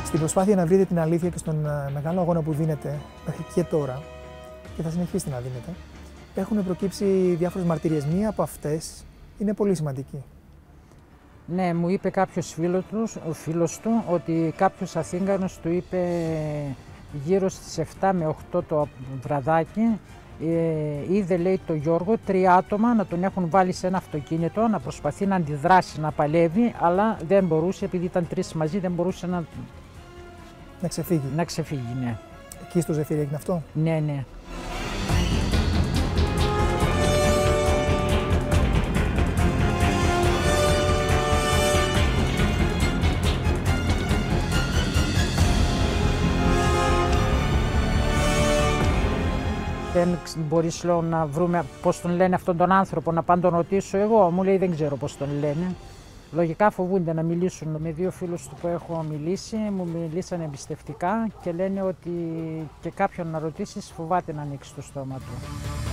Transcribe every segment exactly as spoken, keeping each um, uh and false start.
Στην προσπάθεια να βρείτε την αλήθεια και στον μεγάλο αγώνα που δίνετε μέχρι και τώρα και θα συνεχίσετε να δίνετε, έχουν προκύψει διάφορες μαρτυρίες. Μία από αυτές είναι πολύ σημαντική. Ναι, μου είπε κάποιος φίλος του, ο φίλος του ότι κάποιος Αθήγανος του είπε γύρω στις εφτά με οκτώ το βραδάκι, ε, είδε, λέει, το Γιώργο, τρία άτομα να τον έχουν βάλει σε ένα αυτοκίνητο, να προσπαθεί να αντιδράσει, να παλεύει, αλλά δεν μπορούσε, επειδή ήταν τρεις μαζί, δεν μπορούσε να, να ξεφύγει. Να ξεφύγει, ναι. Εκεί στο Ζεφύρι έγινε αυτό? Ναι, ναι. Δεν μπορείς, λέω, να βρούμε πώς τον λένε αυτόν τον άνθρωπο, να πάνε τον ρωτήσω εγώ. Μου λέει δεν ξέρω πώς τον λένε. Λογικά φοβούνται να μιλήσουν. Με δύο φίλους του που έχω μιλήσει, μου μιλήσαν εμπιστευτικά και λένε ότι και κάποιον να ρωτήσεις φοβάται να ανοίξει το στόμα του.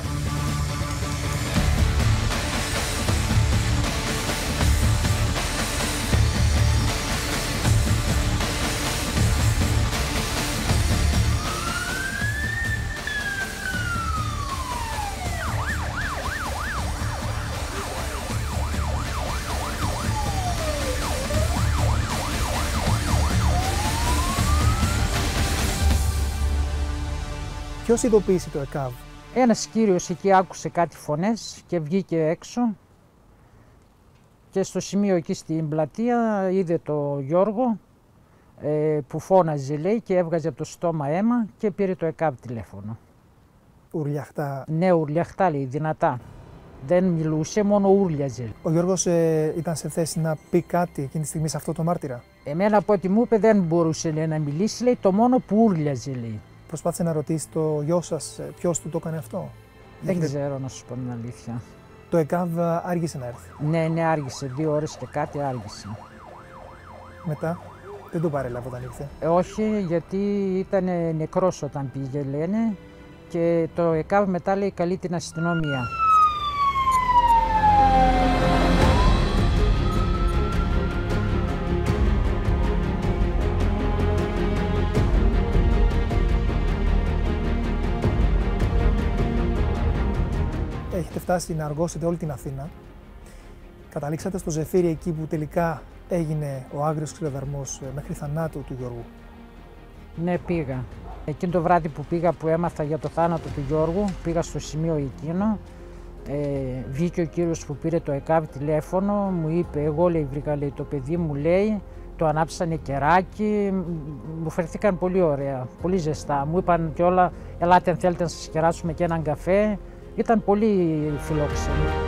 Ποιος ειδοποίησε το ΕΚΑΒ? Ένας κύριος εκεί άκουσε κάτι φωνές και βγήκε έξω και στο σημείο εκεί στην πλατεία είδε το Γιώργο ε, που φώναζε, λέει, και έβγαζε από το στόμα αίμα και πήρε το ΕΚΑΒ τηλέφωνο. Ουρλιαχτά? Ναι, ουρλιαχτά, λέει, δυνατά. Δεν μιλούσε, μόνο ούρλιαζε. Ο Γιώργος ε, ήταν σε θέση να πει κάτι εκείνη τη στιγμή σε αυτό το μάρτυρα? Εμένα από ό,τι μου είπε δεν μπορούσε, λέει, να μιλήσει, λέει, το μόνο που ούρλιαζε, λέει. Προσπάθησε να ρωτήσει το γιο σας ποιος του το έκανε αυτό? Δεν Έχετε... ξέρω, να σου πω την αλήθεια. Το ΕΚΑΒ άργησε να έρθει? Ναι, ναι, άργησε. Δύο ώρες και κάτι άργησε. Μετά δεν το παρέλαβε όταν ήρθε? Ε, όχι, γιατί ήταν νεκρός όταν πήγε, λένε, και το ΕΚΑΒ μετά, λέει, καλεί την αστυνομία. Έχετε φτάσει να αργώσετε όλη την Αθήνα. Καταλήξατε στο Ζεφύρι, εκεί που τελικά έγινε ο άγριος ξυλοδαρμός μέχρι θανάτου του Γιώργου. Ναι, πήγα. Εκείνο το βράδυ που πήγα, που έμαθα για το θάνατο του Γιώργου, πήγα στο σημείο εκείνο. Ε, βγήκε ο κύριος που πήρε το ΕΚΑΒ τηλέφωνο, μου είπε, εγώ, λέει, βρήκα, λέει, το παιδί μου, λέει, το ανάψανε κεράκι, μου φερθήκαν πολύ ωραία, πολύ ζεστά. Μου είπαν κιόλα, ελάτε αν θέλετε να σας κεράσουμε και έναν καφέ. Ήταν πολύ φιλόξενο.